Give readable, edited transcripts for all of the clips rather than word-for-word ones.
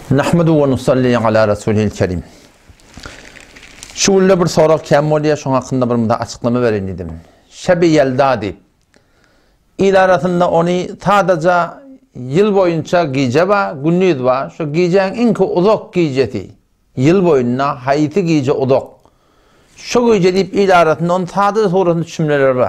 Nahmedu ve nusalli ala Resulil Kerim. Şuulle bir sorak kemmoliye şun hakkında bir açıklama verin dedim. Şebi Yeldadi idaratında onu tadaca yıl boyunca giyce var, günlüğü var. Şu giyeceğin inki uzak giyceti. Yıl boyunca hayti giyce uzak. Şu giyce deyip idaratında onu tadaca sonrasında cümleler var.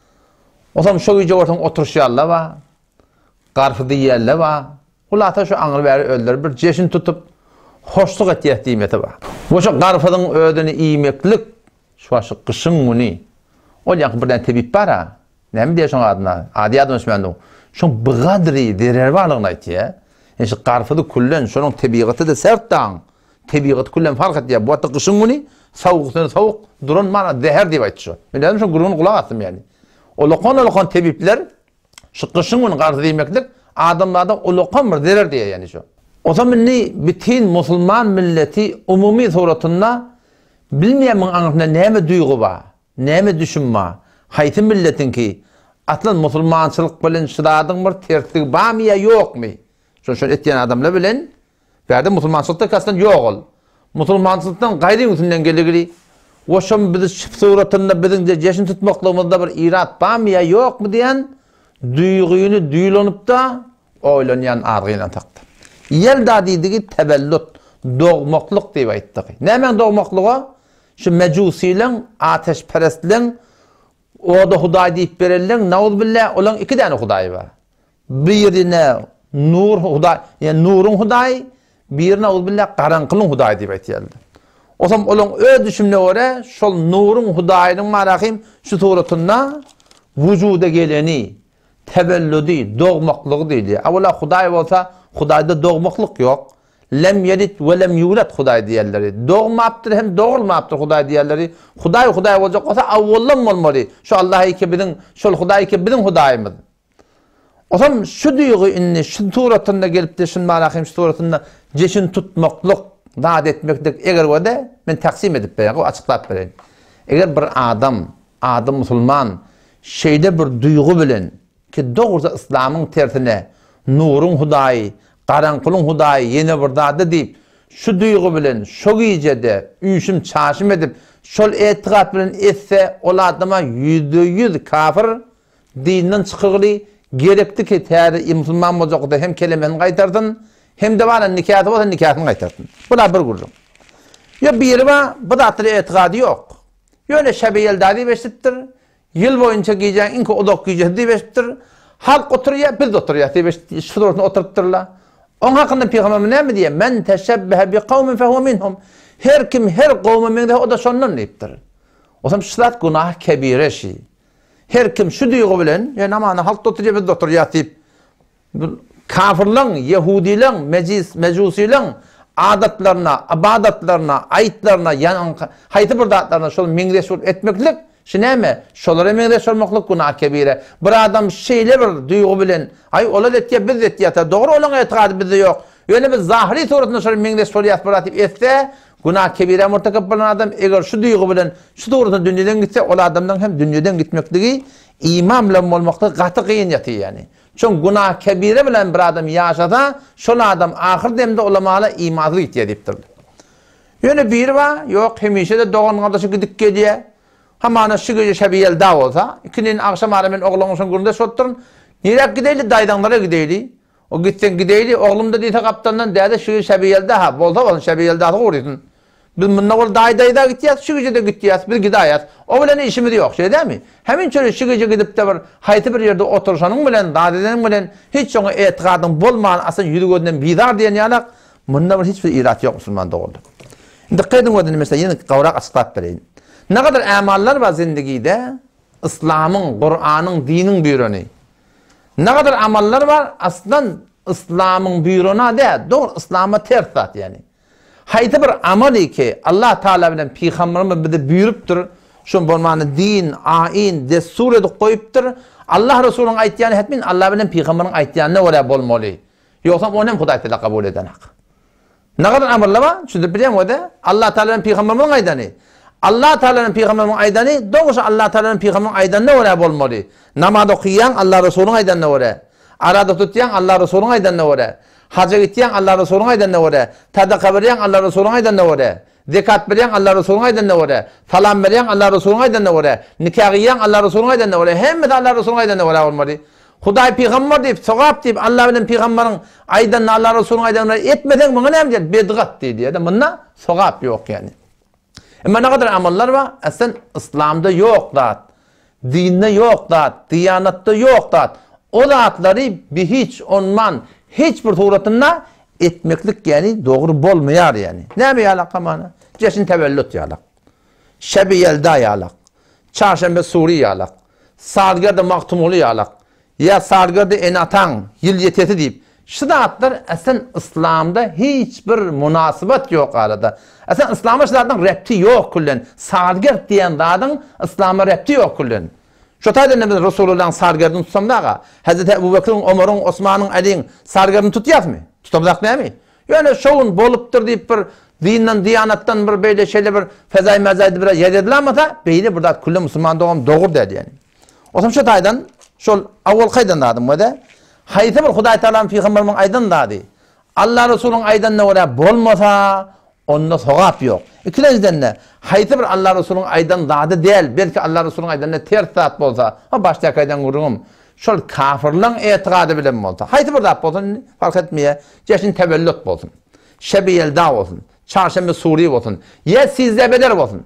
O zaman şu giyce ortadan oturuş yerler var. Qarfıdı yerler var. Ulata şu anır veri öldür bir ceşin tutup hoşluk etiyet diymeti var. Bu şu qarfıdın ödünü iymeklik şu kışın günü. O yankı birden tebip var ha. Ne mi diye şun adına? Adi adını söyledim. Şun bıgadri derer varlığına iti ya. Yani şu qarfıdı kullen şunun tebiğatı da serttan. Tebiğatı kullen fark et ya. Bu hatta kışın günü soğuk durun mana deher diye ait şu. Ben dedim şu gurunu kulak attım yani. O lokon tebipler şu kışın günü qarfıdı iymeklik adamlardan ulukan bir derer diye yani şu. O zaman ne bütün Müslüman milleti umumi suratında bilmeyen anlamda ne mi duygu var, ne mi düşünme, hayti milletin ki atlan Müslümançılık bilen şıradın bir tertlik var mı ya yok mu? Şöyle ettiğin adamla bilen verdi Müslümançılıkta kastan yok ol. Müslümançılıktan gayri müslüman geligiri. O şun biz suratında bizim de ceşin tutmaklığımızda bir irat var mı ya yok mu diyen duyguyunu duyulanıp da oylanyan argıyla taktı. Yeldadi dediği tebellüt, doğmaklılık diye ayttık. Ne hemen doğmaklığı? Şu mecusiyle, ateşperestliğin, o da huday deyip verirliğin, naudbillah, olan iki tane huday var. Birine nur huday, yani nurun huday, birine naudbillah, karanqılın huday diye aytıyaldı. O zaman olan öyle düşünme oraya, şu nurun hudayının marahim, şu suratında vücuda geleni, tebellüdü, doğmaklığı değil. Avvela Huday olsa, Huday'da doğmaklık yok. Lem yelid ve lem yulat Huday diğerleri. Doğmaptır hem doğulmaptır Huday diğerleri. Huday olacak olsa avvallan olmalı. Şu Allah'ı kebidin, şu Huday'ı kebidin Huday'ımız. O zaman şu duygu inni, şu suratında gelip de şun malakim şu suratında ceşin tutmaklık, daat etmeklik eğer o da ben taksim edip beyan, o açıklayıp beyan. Eğer bir adam Müslüman, şeyde bir duygu bilen, ki doğrusu İslam'ın tertine nurun hudayı, karanqılın hudayı yeni bir dadı deyip şu duygu bilen, şu giycede üşüm çaşım edip şol etiqat bilen etse ol adama %100 kafir dininden çıkıgılı gerekti ki teri Müslüman olacak da hem kelimenin kaytardın hem de var nikahı olsa nikahını kaytardın. Buna bir gurur. Ya bir yeri var, bu da atlı etiqadı yok. Yöne Şebi Yeldadi beşittir. Yıl boyunca giyeceğin inki odak giyeceğin diye beşittir. Halk oturuyor, biz de oturuyor diye beşittir. Şu doğrusunu oturtturlar. Onun hakkında Peygamber ne mi diye? Men teşebbehe bi kavmin fehuve minhum. Her kim her kavmin mende o da sonundan deyiptir. O zaman şılat günah kebire şey. Her kim şu duygu bilen, yani aman halk oturuyor, biz de oturuyor deyip kafirlerin, Yahudilerin, mecusilerin adatlarına, abadatlarına, ayetlerine, hayti burdatlarına şöyle mengreşur etmeklik, şu ne mi? Şolara mengreş olmaklık günah kebire. Bir adam şeyle bir duygu bilen, ay ola detiye biz detiye, doğru olan etiqadı bizde yok. Öyle bir zahiri suratında şöyle mengreş oluyat bıratıp etse, günah kebire murtakip bulan adam, eğer şu duygu bilen, şu doğrudan dünyadan gitse, ola adamdan hem dünyadan gitmekliği, imamla olmaklığı katı kıyın yatıyor yani. Çünkü günah kebire bilen bir adam yaşada, şol adam ahir demde olamalı imanlı itiye deyiptirdi. Öyle bir var, yok hemişe de doğan kardeşi gidip geliyor. Hamana şu gece Şebi Yeldadi olsa, ikinin akşam alemin oğlanın son gününde sotturun. Nereye gideyli? Daydanlara gideyli. O gitsen gideyli, oğlum da deyte kaptandan dedi, şu gece Şebi Yeldadi ha, bolsa olun Şebi Yeldadi uğrayın. Biz bununla ol dayda gideceğiz, şu gece de gideceğiz, biz gideceğiz. O bile işimiz yok, şey değil mi? Hemen şöyle şu gece gidip de bir hayti bir yerde oturuşanın bilen, dadedenin bilen, hiç ona etiqadın bulmayan, aslında yürügönden bidar diyen yanak, bununla hiçbir irat yok Müslüman doğru. Şimdi kıydın o mesela yine kavrak açıklayıp vereyim. Ne kadar amallar var zindagide, İslam'ın, Kur'an'ın, dinin büyürünü. Ne kadar amallar var, aslında İslam'ın büyürüne de, doğru İslam'a tersat yani. Haydi bir amali ki Allah Teala bilen Peygamberimiz bize buyuruptur. Şun bolmanı din, ayin, destur edip koyuptur. Allah Resulü'nün aytyanı etmeyin, Allah bilen Peygamber'in aytyanı oraya bolmalı. Yoksa onu hem Huday Teala kabul edenek. Ne kadar amallar var? Şunu bileyim o da. Allah Teala'nın Peygamber'in aydanı. Allah Teala'nın Peygamber'in aydanı, doğrusu Allah Teala'nın Peygamber'in aydanı oraya bolmalı. Namaz okuyan Allah Resulü'nün aydanı oraya. Arada tutayan Allah Resulü'nün aydanı oraya. Hacca gittiyen Allah Resulü'nün aydan ne vore? Sadaka veren Allah Resulü'nün aydan ne vore? Zekat veren Allah Resulü'nün aydan ne vore? Falan veren Allah Resulü'nün aydan ne vore? Nikah giyen Allah Resulü'nün aydan ne vore? Hemme de Allah Resulü'nün aydan ne vore olmadı. Huday peygamber deyip, sogap deyip, Allah bilen peygamberin aydan Allah Resulü'nün aydan etmeden bana ne diyecek? Bedgat diye de bununla sogap yok yani. Ama ne kadar amallar var? Aslında İslam'da yok da, dinde yok da, diyanatta yok da. O zatları bir hiç onman, hiçbir suratında etmeklik yani doğru bolmayar yani. Ne mi yalak amana? Ceşin tevellüt yalak. Şebi yelda yalak. Çarşembe suri yalak. Salgırda maktumulu yalak. Ya salgırda enatan, yıl yeteti deyip. Şu zatlar aslında İslam'da hiçbir münasebet yok arada. Aslında İslam'a zaten repti yok kullen. Salgır diyen zaten İslam'a repti yok kullen. Şu tayda ne Resulullah'ın sargardını tutsam dağa, Hazreti Ebu Bekir'in, Ömer'in, Osman'ın, Ali'nin sargardını tutuyat mı? Tutamazak ne mi? Yani şovun boluptur deyip bir dinden, diyanattan bir böyle şeyle bir fezai mezaydı bir yer edilemezse, beyli burada kulle Müslüman doğum doğur dedi yani. O zaman şu taydan, şu avval kaydan dağdım bu da, hayıtı bir Huday Teala'nın Peygamber'in aydan dağdı. Allah Resulü'nün aydan ne oraya bolmasa, onda sogap yok. İkinciden ne? Hayıtı bir Allah Resulü'nün aydan dağdı değil. Belki Allah Resulü'nün aydan ne ters saat bolsa, ha başta aydan kuruğum. Şol kafirliğin etiqadı bilen bolsa. Hayıtı bir dağ bolsun, fark etmeye. Ceşin tevellüt bolsun. Şebi yelda olsun. Çarşembe suri olsun. Ya sizde bedel olsun.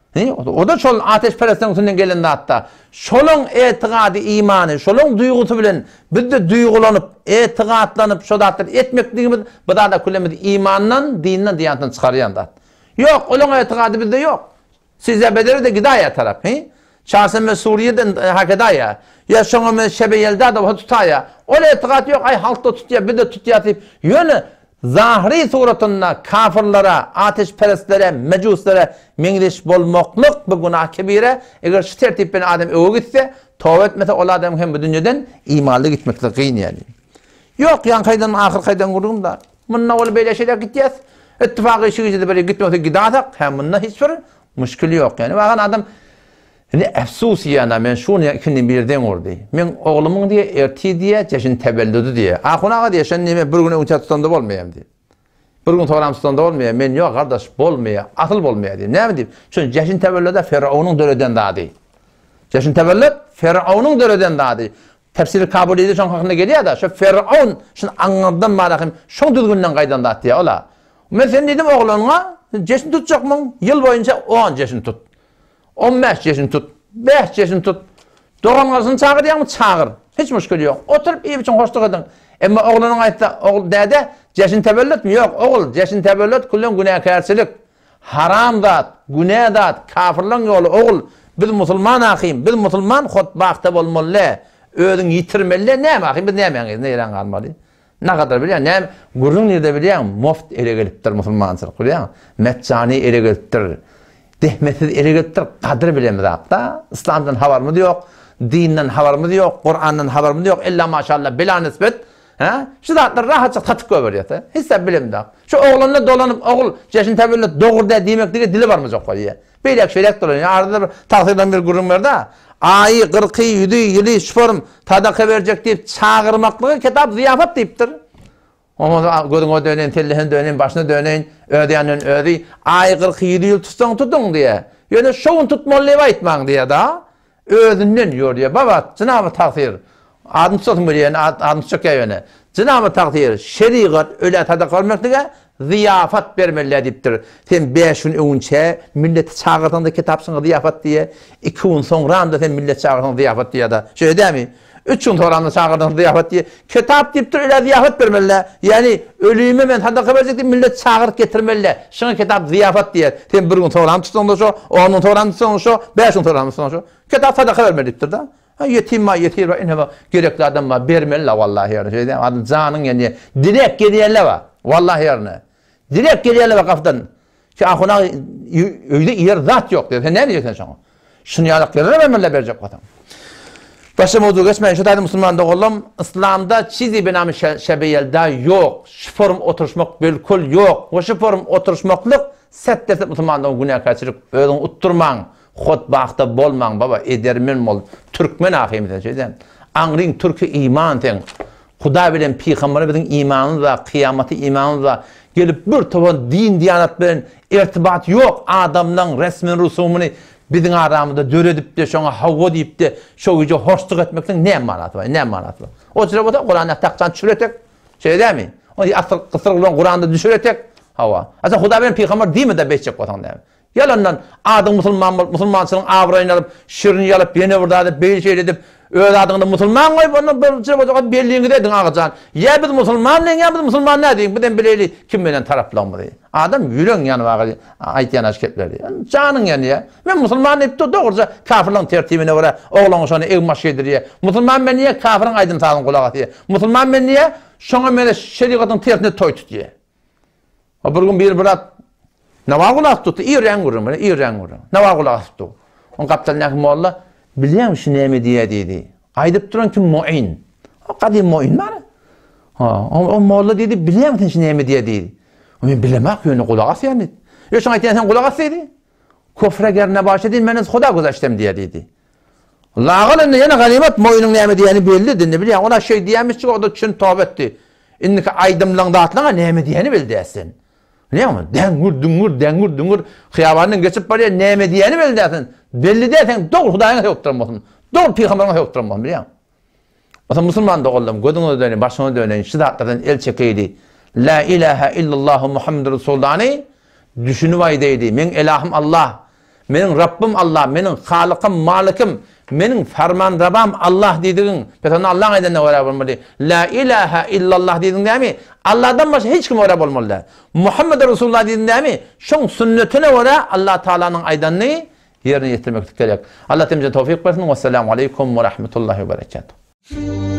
O da şol ateşperestlerin üstünden gelen hatta. Şolun etiqadı imanı, şolun duygusu bilen biz de duygulanıp, etiqatlanıp, şodatlar etmekliğimiz bu da kullemiz imandan, dinden, diyandan çıkarıyan da. Yok, onun etiqadı bizde yok. Size bedeli de gidaya taraf. Çarşembe Suriye'den hak edaya. Ya şonu şebe yelda da tutaya. O etiqat yok, ay halk da tutuyor, bir de tutuyor deyip. Yönü zahiri suratında kafirlere, ateşperestlere, mecuslere mengleş bolmokluk bu günah kebire. Eğer şu tertipten adam öve gitse, tövbe etmese o adam hem bu dünyadan imanlı gitmekle kıyın yani. Yok yan kaydan ahir kaydan kururum da. Bununla öyle böyle şeyler gideceğiz. İttifakı işi gücü de böyle gitmekle gidadak. Hem bununla hiçbir müşkülü yok yani. Bakın adam ne efsus yana ben şunu ikindi birden oldu. Men oğlumun diye erti diye ceşin tebellüdü diye. Akunağa diye sen neme bir gün uça tutanda olmayayım diye. Bir gün toram tutanda olmayayım. Men yok kardeş bolmaya, atıl bolmaya diye. Ne mi diyeyim? Çünkü ceşin tebellüdü Firavun'un döreden daha değil. Ceşin tebellüd Firavun'un döreden daha değil. Tefsiri kabul ediyor şu hakkında geliyor da şu Firavun şunu anladım bırakayım. Şu düzgünden kaydan da diye ola. Men sen dedim oğluna ceşin tutacak mı? Yıl boyunca 10 ceşin tut. 15 yaşını tut, 5 yaşını tut. Doğanmasını çağır diye mi? Çağır. Hiç müşkülü yok. Oturup iyi biçim hoşluk edin. Ama oğlunun ayette, oğul dede, ceşin tebellüt mü? Yok, oğul, ceşin tebellüt kullen günahkarçılık. Haram dat, günah dat, kafirliğin yolu, oğul. Biz Müslüman akıyım, biz Müslüman hutbakta olmalı. Ödün yitirmeli, ne bakayım, biz ne yemeyiz, ne yeren kalmalı. Ne kadar biliyor musun? Gurrun nerede biliyor musun? Muft ele geliptir Müslümansılık, biliyor musun? Meccani ele geliptir. Dehmetsiz eregittir, kadir bilemiz hatta. İslam'dan haberimiz yok, dinden haberimiz yok, Kur'an'dan haberimiz yok. İlla maşallah bila nispet. Şu zatlar rahatça tatık görüyor. Hiç de bilemiz. Şu oğlunla dolanıp oğul ceşin tebellüt doğru da demek diye dili varmız yok diye. Beylek şeylek dolanıyor. Arada bir tahsirden bir gurum var da. Ayı, 40, 7, yılı, şuforum tadaka verecek deyip çağırmaklığı kitap ziyafet deyiptir. Ama gözüne döneyin, tellihine döneyin, başına döneyin, ödeyenin ödeyi. Ay 47 yıl tutun diye. Yani şovun tutmalıya etmen diye da. Ödünden yiyor diye. Baba, Cenab-ı Takdir. Adını tutun böyle yani, adını tutacak ya yani. Cenab-ı Takdir, şeriat öyle tadı kalmak diye ziyafet vermeliler deyiptir. Sen 5 gün önce milleti çağırtan da kitapsın ziyafet diye. 2 gün sonra da sen millet çağırtan ziyafet diye da. Şöyle değil mi? 3 gün sonra çağırtan ziyafet diye. Kitap deyiptir öyle ziyafet vermeliler. Yani ölüyümü ben sadaka verecek diye millet çağırıp getirmeliler. Şuna kitap ziyafet diye. Sen 1 gün sonra tutun da şu, 10 gün sonra tutun şu, 5 gün sonra tutun şu. Kitap sadaka vermelidir da. Yetim var, yetim var, inheba gerekli adam var, vermeliler vallahi yani. Şey diyeyim, adı canın yani. Direkt geliyorlar var. Vallahi yani. Direkt geliyorlar var kaptan. Ki akına öyle yer zat yok diyor. Sen ne diyeceksin şuna? Şunu yalıklarına vermeliler verecek adam. Başka mevzu geçmeyin. Şu tane Müslüman'da oğlum, İslam'da çizi benamı şebeyelda yok. Şu form oturuşmak bilkul yok. O şu form oturuşmaklık set derset Müslüman'da o günah kaçırıp ödün utturman. Hutbakta bolman baba edermen mol. Türkmen ahimden şeyden. Angrin Türk'ü iman ten. Huda bilen Peygamber bizim imanımız var, kıyamati imanımız var. Gelip bir topan din diyanat bilen irtibat yok. Adamdan resmin rusumunu bizim aramızda döredip de şona havva deyip de şu güce hoşluk etmekten ne manatı var? Ne manatı var? O sırada Kur'an'da taksan çüretek şey değil mi? O asıl kısır olan Kur'an'da düşüretek hava. Asa Huda bilen Peygamber değil mi de beşecek vatan değil mi? Yalandan adım Müslümansının avrayını alıp, şirini yalıp, beni burada beyli şey edip, öz adını Müslüman koyup, onu bir belliğini dedin ağacan. Ya biz Müslüman ne, ya biz Müslüman ne deyin, bu belli kim benden taraflanma diye. Adam yürün yanı var, ait yanaş kepleri. Canın yanı ya. Ben Müslüman deyip de doğruca kafirlerin tertibine vura, oğlanı sonra ev maşedir diye. Müslüman ben niye kafirin aydın sağın kulağı diye. Müslüman ben niye şuna böyle şeriatın tertibine toy tut diye. O bir gün bir bırak, nava kulak tuttu, iyi renk vurur. Nava kulak tuttu. On kaptan yakın molla, biliyor musun ne mi diye dedi. Aydıp duran kim mu'in. O kadim mu'in var. O molla dedi, biliyor musun ne mi diye dedi. O ben bilemek yönü kulak as yani. Yok sana sen kulak as dedi. Kufre gerine başladın, ben Huda güzeştem diye dedi. Lağalın yana ganimet mu'inin ne mi diyeni belli dedi. Biliyor ona şey diyemiş ki o da çün tövbe etti. İnniki aydımlan dağıtlana ne mi diyeni bildi esin. Ne ama? Dengur. Hıyavanın geçip paraya neyme diyeni belli dersin. Belli dersin. Doğru Hudaya'na yokturmasın. Doğru Peygamber'e yokturmasın biliyor musun? O zaman Müslüman da oldum. Gözüne dönün, başına dönün. Şidatlardan el çekeydi. La ilahe illallah Muhammed Resulullah'ını düşünüvaydeydi. Men ilahım Allah. Menin Rabbim Allah. Menin Halıkım, Malikim. Menin ferman Rabam Allah dediğin. Petanı Allah'ın edenine oraya olmalı. La ilahe illallah dediğin değil mi? Allah'dan başka hiç kim oraya olmalı. Muhammed Resulullah dediğin değil mi? Şun sünnetine oraya Allah Teala'nın aydanını yerine getirmek gerek. Allah temize tevfik versin. Vesselamu aleyküm ve rahmetullahi ve berekatuhu.